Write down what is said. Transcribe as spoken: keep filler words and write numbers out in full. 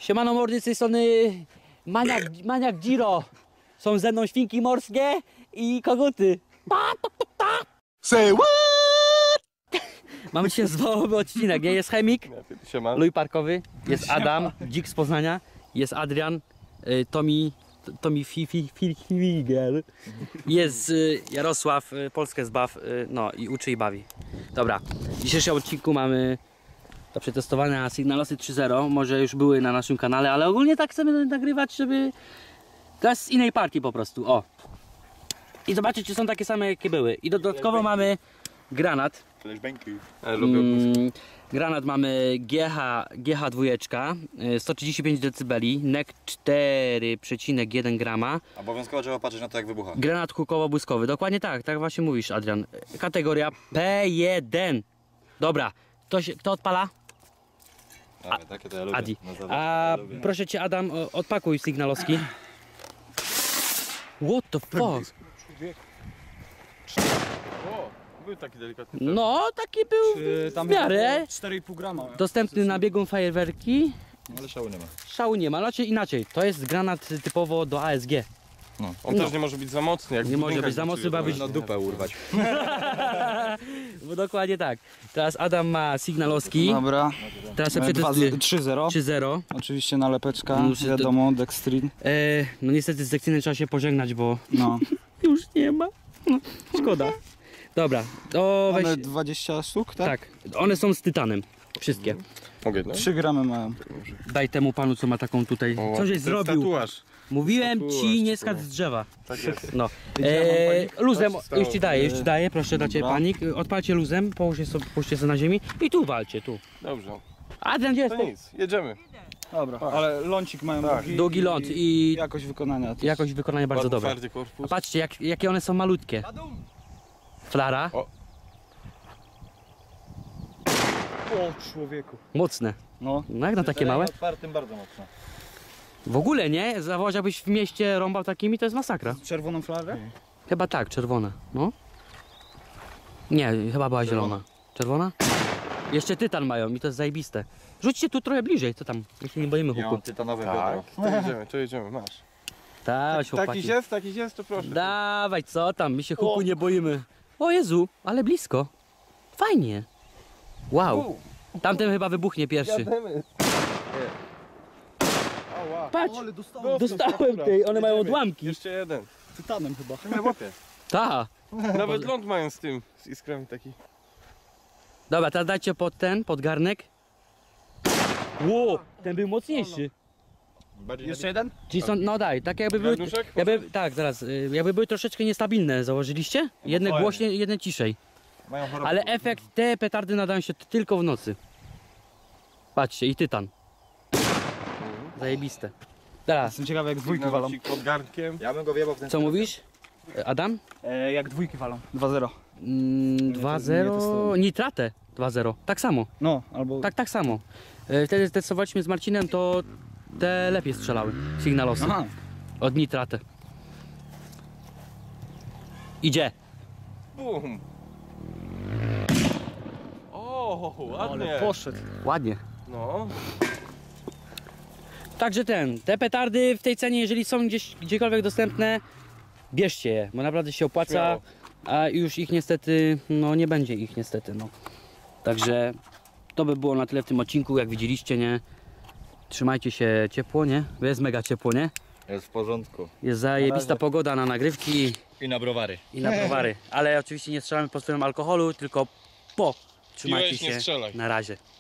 Siemano mordy, z tej strony Maniak, Maniak Giro. Są ze mną świnki morskie i koguty. Say what? Mamy dzisiaj zwołowy odcinek, nie? Jest Chemik, Luj Parkowy, jest Adam, Dzik z Poznania, jest Adrian, y, Tomi, Tomi Fifi, Fifiger, jest y, Jarosław, y, Polskę zbaw, y, no i uczy i bawi. Dobra, w dzisiejszym odcinku mamy do przetestowania Signalosy trzy zero, może już były na naszym kanale, ale ogólnie tak chcemy nagrywać, żeby teraz z innej partii po prostu, o. I zobaczycie, czy są takie same, jakie były. I dodatkowo mamy granat. Mm, granat mamy G H, G H dwa, sto trzydzieści pięć decybeli, N E C cztery przecinek jeden grama. Obowiązkowo trzeba patrzeć na to, jak wybucha. Granat hukowo-błyskowy, dokładnie tak, tak właśnie mówisz, Adrian. Kategoria P jeden. Dobra, kto, się, kto odpala? A, takie to ja lubię. Adi. No, A ja lubię. proszę cię, Adam, odpakuj Signaloski. What the fuck? O, był taki delikatny. No, taki był w miarę cztery i pół grama. dostępny na biegun fajerwerki. Ale szału nie ma. Szału nie ma, znaczy inaczej, to jest granat typowo do A S G. No. On No. też nie może być za mocny. Jak Nie w może budynkach być za mocny, pracuje, bo to byś- No dupę urwać. Bo dokładnie tak. Teraz Adam ma Signaloski. Dobra, Teraz sobie przetestuję trzy zero. trzy zero. Oczywiście nalepeczka, No, że to- wiadomo, Dextrin. E, no niestety z Dextrynem trzeba się pożegnać, bo No. już nie ma. No, szkoda. Dobra, to weź... Mamy dwadzieścia sztuk, tak? Tak, one są z tytanem. Wszystkie. Mogę, no? trzy gramy mają. Daj temu panu, co ma taką tutaj... O, Co to żeś jest zrobił? tatuaż. Mówiłem Tatuaż ci, nie ci skacz powiem. z drzewa. Tak jest. No. E, luzem, Co się stało? już ci daję, już ci daję, proszę, dacie Dobra. panik. Odpalcie luzem, połóżcie sobie, połóżcie sobie na ziemi i tu walcie, tu. Dobrze. Adrian, gdzie To jest? nic, jedziemy. Dobra, ale lącik mają Tak. długi. Długi ląd i jakość wykonania. jakość wykonania bardzo dobra. Twardy korpus. Patrzcie, jak, jakie one są malutkie. Flara, O. O człowieku. mocne. No. No jak na takie małe? Otwartym bardzo mocno. W ogóle nie, zawołać jakbyś w mieście rąbał takimi, to jest masakra. Z czerwoną flarę? Chyba tak, czerwona, no. Nie, chyba była zielona. Czerwona? Jeszcze tytan mają i to jest zajebiste. Rzućcie tu trochę bliżej, co tam? My się nie boimy Ja huku. mam tytanowe Tak, biodro. to jedziemy, to jedziemy, masz. Tak, chłopaki. Taki jest, taki jest, to proszę. Dawaj, co tam? My się huku O. nie boimy. O Jezu, ale blisko. Fajnie. Wow. Tamten chyba wybuchnie pierwszy. Jademy. Ała. Patrz, Dostał dostałem akurat. tej, one mają Jedziemy. odłamki. Jeszcze jeden. Tytanem chyba. Nie łapie. Ta. Nawet ląd mają z tym, z iskrami taki. Dobra, teraz dajcie pod ten, pod garnek. Ło, ten był mocniejszy. Bardziej Jeszcze jeden? Czyli są, no daj, tak jakby były, Garnuszek? jakby, tak zaraz, y, jakby były troszeczkę niestabilne, założyliście? Jedne fajnie. głośniej, jedne ciszej. mają chorobę. Ale efekt, te petardy nadają się t- tylko w nocy. Patrzcie, i tytan. Zajebiste. Teraz, Jestem ciekawy jak dwójki walą. Nawrócik pod garnkiem. Ja bym go wjebał w ten co mówisz? Adam? E, jak dwójki walą. dwa zero. Mm, dwa nie zero, testowałem. nitratę dwa zero, tak samo, No, albo... tak, tak samo. E, Wtedy testowaliśmy z Marcinem, to te lepiej strzelały, Signalosy, Aha. od nitratę. Idzie. Bum. O, ładnie. Ale poszedł. Ładnie. No. Także ten, te petardy w tej cenie, jeżeli są gdzieś, gdziekolwiek dostępne, bierzcie je, bo naprawdę się opłaca, Śmiało. a już ich niestety, no nie będzie ich niestety, no. Także to by było na tyle w tym odcinku, jak widzieliście, nie? Trzymajcie się ciepło, nie? Bo jest mega ciepło, nie? Jest w porządku. Jest zajebista pogoda na nagrywki I na browary. i na browary, ale oczywiście nie strzelamy pod wpływem alkoholu, tylko po. Trzymajcie Piłeś, nie się, strzelaj. na razie.